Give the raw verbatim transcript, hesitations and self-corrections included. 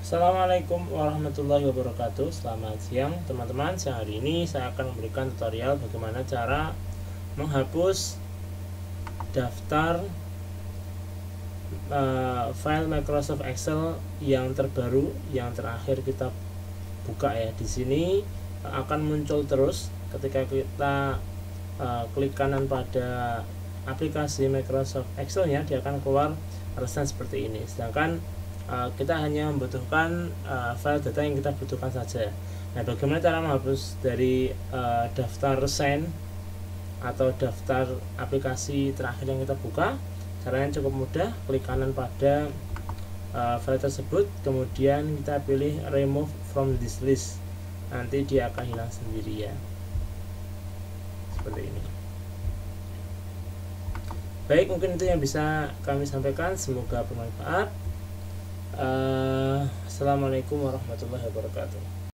Assalamualaikum warahmatullahi wabarakatuh. Selamat siang teman-teman. Siang hari ini saya akan memberikan tutorial bagaimana cara menghapus daftar uh, file Microsoft Excel yang terbaru, yang terakhir kita buka ya. Di sini akan muncul terus ketika kita uh, klik kanan pada aplikasi Microsoft Excel-nya, dia akan keluar alasan seperti ini. Sedangkan Uh, kita hanya membutuhkan uh, file data yang kita butuhkan saja. Nah, bagaimana cara menghapus dari uh, daftar send atau daftar aplikasi terakhir yang kita buka? Caranya cukup mudah. Klik kanan pada uh, file tersebut, kemudian kita pilih remove from this list. Nanti dia akan hilang sendiri ya, seperti ini. Baik, mungkin itu yang bisa kami sampaikan. Semoga bermanfaat. Uh, Assalamualaikum warahmatullahi wabarakatuh.